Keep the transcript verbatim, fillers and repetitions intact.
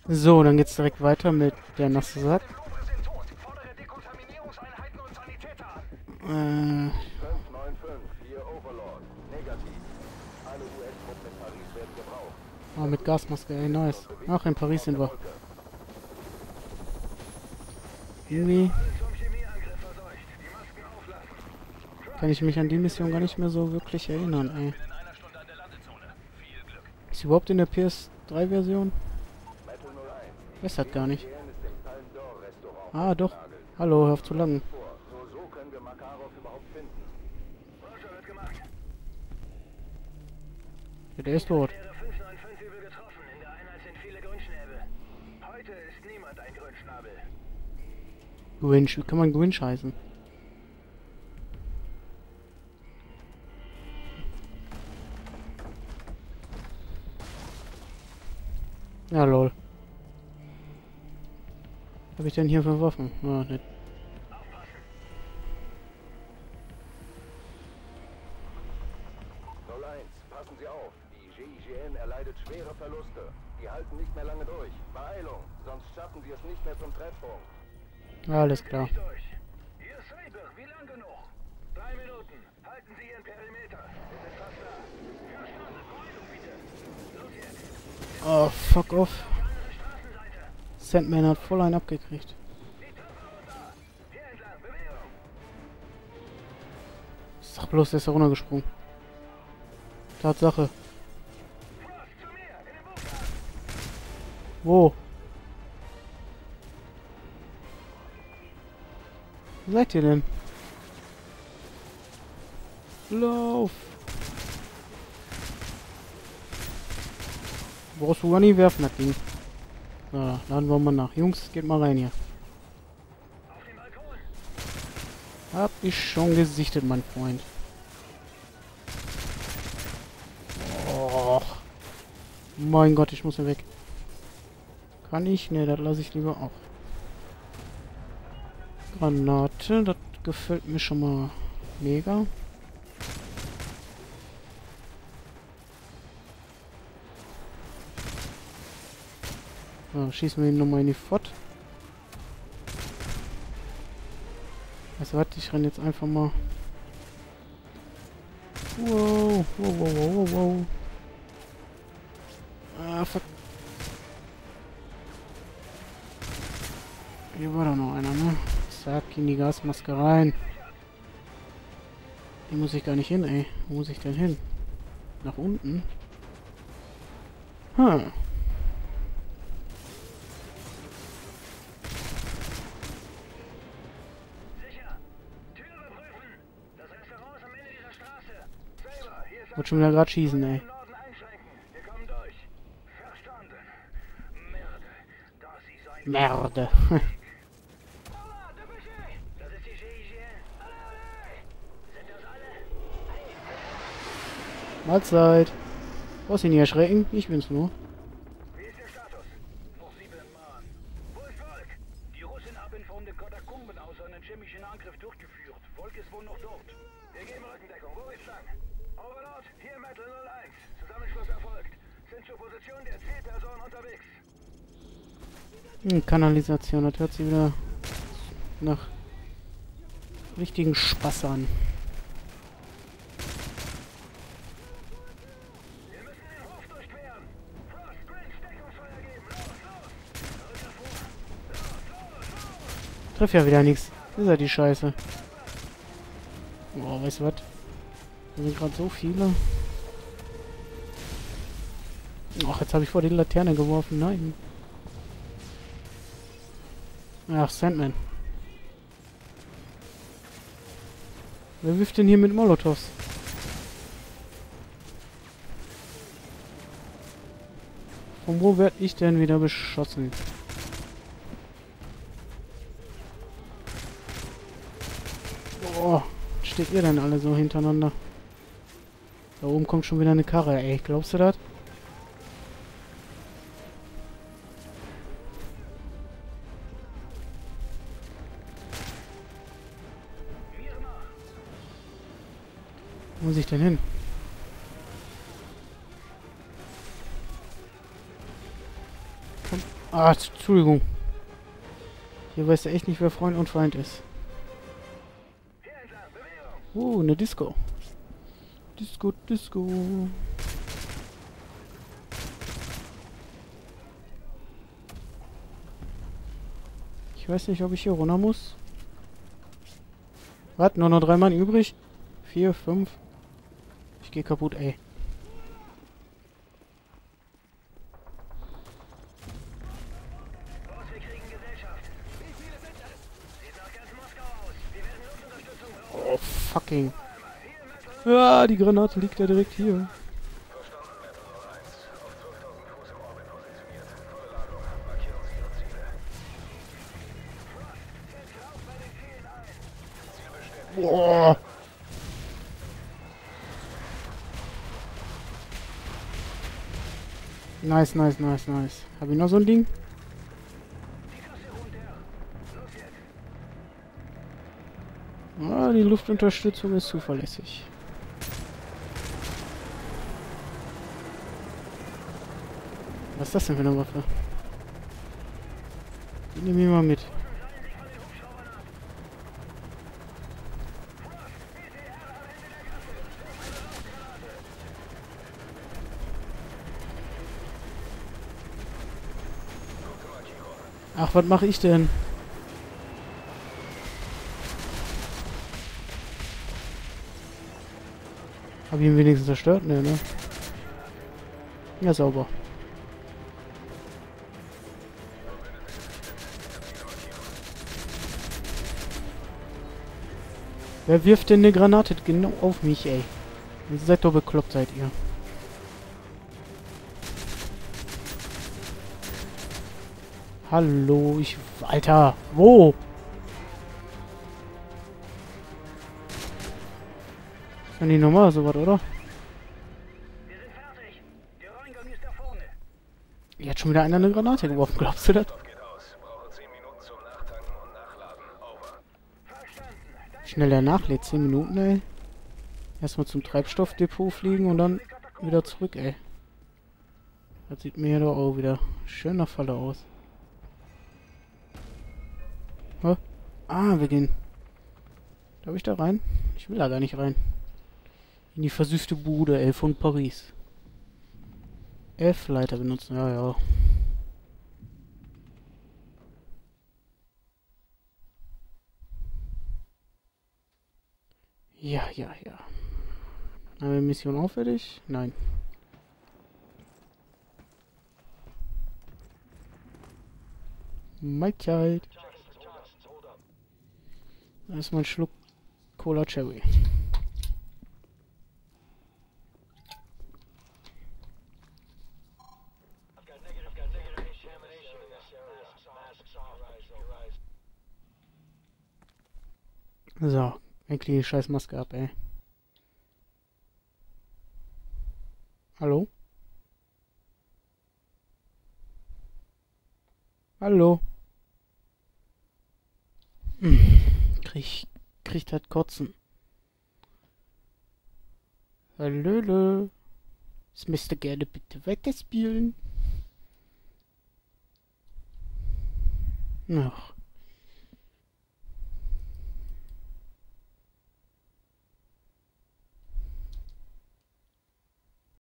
So, dann geht's direkt weiter mit der nasse Sack. Äh, fünf neun fünf, hier Overlord. Negativ. Alle U S-Truppen in Paris werden gebraucht. ah, mit Gasmaske, ey, nice. Ach, in Paris sind wir. Irgendwie kann ich mich an die Mission gar nicht mehr so wirklich erinnern, ey. Ist sie überhaupt in der P S drei Version? Weiß das gar nicht. Ah, doch. Hallo, hör auf zu langen. Nur so können wir Makarov überhaupt finden. Ja, der ist tot. fünf neun fünf übel getroffen. In der Einheit sind viele Grünschnäbel. Heute ist niemand ein Grünschnabel. Gwynch, wie kann man Gwynch heißen? Ja, lol. Was hab ich denn hier für Waffen? Ah, nicht. null eins, passen Sie auf. Die G I G N erleidet schwere Verluste. Die halten nicht mehr lange durch. Beeilung, sonst schaffen Sie es nicht mehr zum Treffpunkt. Alles klar. Durch. Hier ist Saber. Wie lang genug? Drei Minuten. Halten Sie Ihren Perimeter. Wir sind fast da. Verstanden. Beeilung bitte. Los jetzt. Oh, fuck off. Die andere Straßenseite. Sandman hat voll einen abgekriegt. Die Treppe runter. Hier entlang. Bewegung. Sag bloß, der ist da runtergesprungen. Tatsache. Frost zu mir. In den Bunker. Wo? Wo seid ihr denn? Lauf! Brauchst du gar nicht werfen, das Ding. So, laden wir mal nach. Jungs, geht mal rein hier. Auf den Balkon. Hab ich schon gesichtet, mein Freund. Och. Mein Gott, ich muss hier weg. Kann ich? Ne, das lasse ich lieber auch. Granate, das gefällt mir schon mal mega. So, schießen wir ihn nochmal in die Fott. Weißt du was, ich renne jetzt einfach mal. Wow, wow, wow, wow, wow, wow. Ah, fuck. Hier war doch noch einer, ne? Zack, in die Gasmaske rein. Hier muss ich gar nicht hin, ey. Wo muss ich denn hin? Nach unten? Hm. Sicher. Tür überprüfen. Das Restaurant ist am Ende dieser Straße. Saber, hier ist Wollte schon wieder gerade schießen, ey. im Norden einschränken. Wir kommen durch. Verstanden. Merde. Da Sie sein. Merde. Aua, Depesche! Das ist die G I G N. Alle, alle! Sind das alle? Mahlzeit. Brauchst ihn nicht erschrecken? Ich bin's nur. Wie ist der Status? Noch sieben Mann. Wo ist Volk? Die Russen haben von den Katakomben aus einen chemischen Angriff durchgeführt. Volk ist wohl noch dort. Wir geben Rückendeckung. Wo ist lang? Overlord, hier Metal null eins. Zusammenschluss erfolgt. Sind zur Position der Zielperson unterwegs. Hm, Kanalisation, das hört sich wieder nach richtigen Spaß an. Wir müssen den Hof durchqueren. Frost, Grinch, Deckungsfeuer geben. Los, los! Rück davor. Los, los, los! Trifft ja wieder nichts. Ist ja die Scheiße. Boah, weißt du was? Da sind gerade so viele. Ach, jetzt habe ich vor die Laterne geworfen. Nein. Ach, Sandman. Wer wirft denn hier mit Molotovs? Von wo werde ich denn wieder beschossen? Boah, steht ihr denn alle so hintereinander? Da oben kommt schon wieder eine Karre, ey. Glaubst du das? Wo muss ich denn hin? Komm, Ah, Entschuldigung. Hier weißt du echt nicht, wer Freund und Feind ist. Oh, eine Disco. Disco, Disco. Ich weiß nicht, ob ich hier runter muss. Was? Nur noch drei Mann übrig? Vier, fünf. Ich gehe kaputt, ey. Oh, fucking. Ja, die Granate liegt ja direkt hier. Boah. Nice, nice, nice, nice. Hab ich noch so ein Ding? Ah, die Luftunterstützung ist zuverlässig. Was ist das denn für eine Waffe? Die nehme ich mal mit. Ach, was mache ich denn? Hab ich ihn wenigstens zerstört? Ne, ne? Ja, sauber. Wer wirft denn eine Granate genau auf mich, ey? Ihr seid doch bekloppt, seid ihr. Hallo, ich... Alter, wo? Ist ja nicht normal, sowas, oder? Wir sind fertig. Der Reingang ist da vorne. Hier hat schon wieder einer eine Granate geworfen, glaubst du das? Schnell der nachlädt, zehn Minuten, ey. Erstmal zum Treibstoffdepot fliegen und dann wieder zurück, ey. Das sieht mir doch auch wieder schön nach Falle aus. Hä? Ah, wir gehen. Darf ich da rein? Ich will da gar nicht rein. In die versüßte Bude, ey, von Paris. F-Leiter benutzen, ja, ja. Ja, ja, ja. Haben wir Mission auch fertig? Nein. Mahlzeit. Erstmal ein Schluck Cola Cherry. So, endlich die scheiß Maske ab, ey. Hallo? Hallo? Hm. Krieg, kriegt halt Kotzen. Hallöle. Das müsste gerne bitte weiterspielen. Ach.